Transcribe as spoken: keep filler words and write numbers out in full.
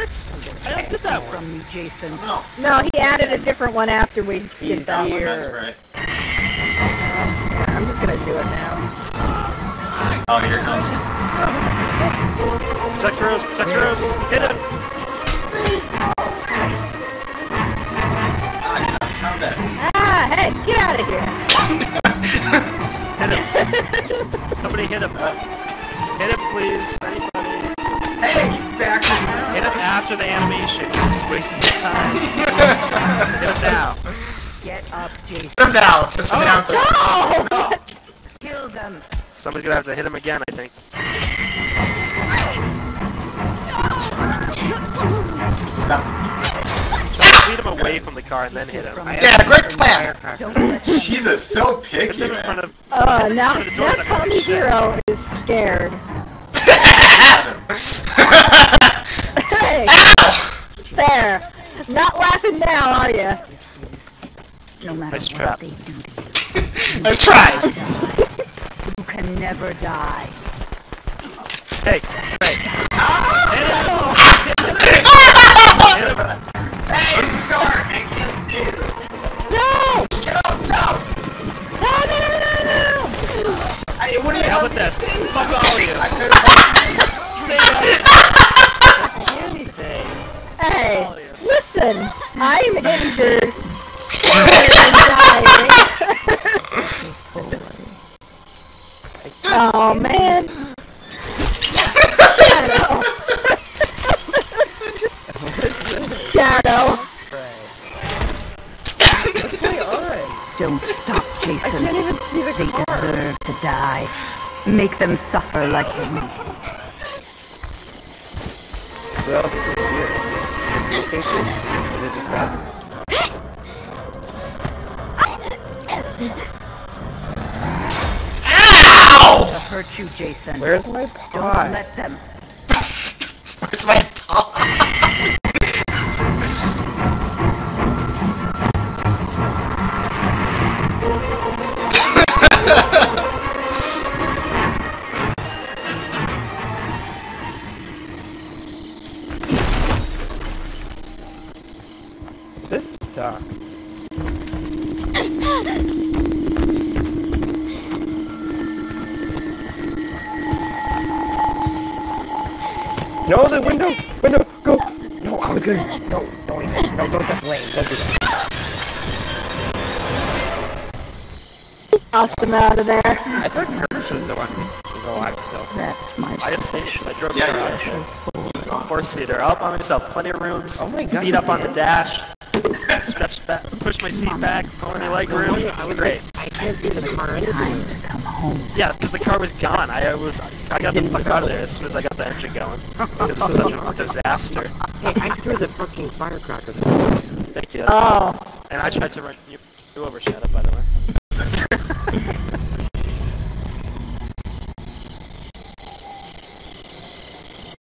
What? I did that one. From me, Jason. No. No, he added a different one after we did He's that. here. I'm just gonna do it now. Oh, here it comes. Protect Rose, protect Rose. Hit him. Ah, hey, get out of here. Hit him. Somebody hit him. Hit him, please. Anybody. Hey, back to Hit him after the animation. You're just wasting your time. Hit him now. Get up, Jason. Put him down. Just put him down. No! Kill them. Somebody's gonna have to hit him again, I think. Stop. Try to lead him away from the car and then hit him. Yeah, great plan. Don't let them. Jesus, so Hit picky, him in front man. of. Uh, now, the door now that Tommy makes shit. Hero is scared. Hey! There! Not laughing now, are ya? No matter Nice what trap. they do to you, I tried. you can never die. Hey, hey. Hit him! Hit him! Hey, Storm, I can't do it. No! No, no. No, no, no, no, no! Hey, what are you How doing? about this? Fuck all of you. I could've Say that. Anything. Hey, All of you. listen, I'm injured. Oh man. Shadow. Shadow. Don't stop, Jason. I can't even see the They car. deserve to die. Make them suffer like me. Who else is here? Is it just us? Ow! To hurt you, Jason. Where's my Don't pot? let them. Where's my pot? This sucks. No, the window! Window! Go! No, I was gonna... No, don't even... No, don't definitely... Don't do that. Tossed him out of there. I thought Kirsch was the one who was alive still. That's my I escaped. I drove the Yeah, garage. yeah. Four seater. All by myself. Plenty of rooms. Oh my God. Feet up on the dash. Stretched back. Pushed my seat back. Only leg room. It was great. I can't see the car time to come home. Yeah, because the car was gone. I was. I got the fuck out of there as soon as I got the engine going. It was such a disaster. Hey, I threw the fucking firecrackers. Thank you. That's Oh. And I tried to run you over, Shadow, by the way.